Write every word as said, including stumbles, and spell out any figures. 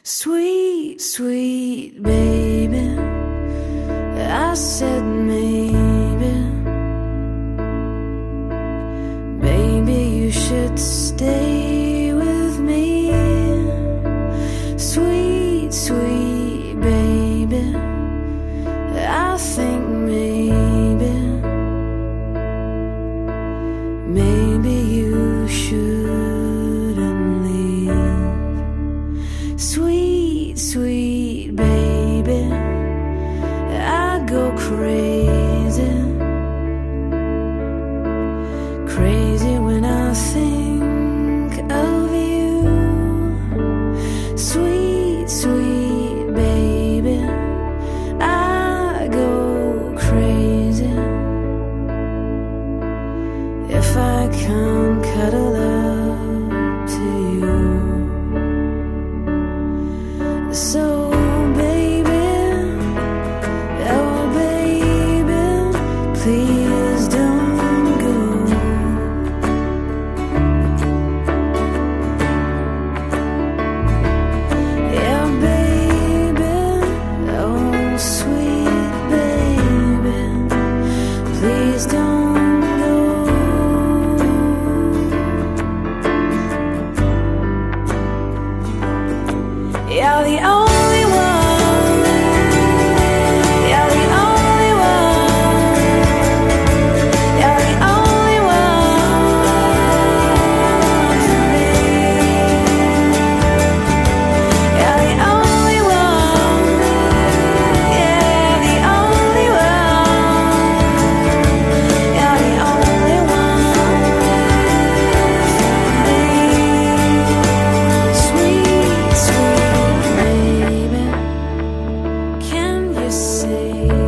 Sweet, sweet baby, I said maybe, maybe you should stay with me. Sweet, sweet baby, I think maybe, maybe you shouldn't leave. Sweet, sweet baby, I go crazy, crazy when I think of you. Sweet, sweet baby, I go crazy if I can't cuddle up to you. So baby, oh baby, please don't go. Yeah baby, oh sweet baby, please don't go. You're the only one, you're the only one, you're the only one for me. You're the only one, yeah, the only one, you're the only one for me. Sweet, sweet baby, can you say